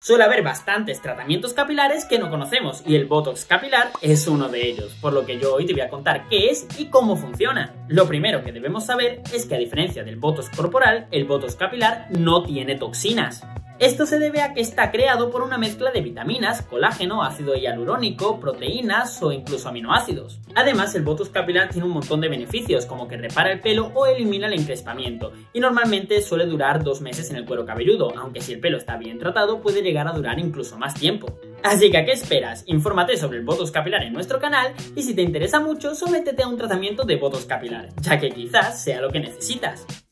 Suele haber bastantes tratamientos capilares que no conocemos y el Botox capilar es uno de ellos, por lo que yo hoy te voy a contar qué es y cómo funciona. Lo primero que debemos saber es que a diferencia del Botox corporal, el Botox capilar no tiene toxinas. Esto se debe a que está creado por una mezcla de vitaminas, colágeno, ácido hialurónico, proteínas o incluso aminoácidos. Además, el Botox capilar tiene un montón de beneficios, como que repara el pelo o elimina el encrespamiento, y normalmente suele durar 2 meses en el cuero cabelludo, aunque si el pelo está bien tratado puede llegar a durar incluso más tiempo. Así que ¿a qué esperas? Infórmate sobre el Botox capilar en nuestro canal y si te interesa mucho, sométete a un tratamiento de Botox capilar, ya que quizás sea lo que necesitas.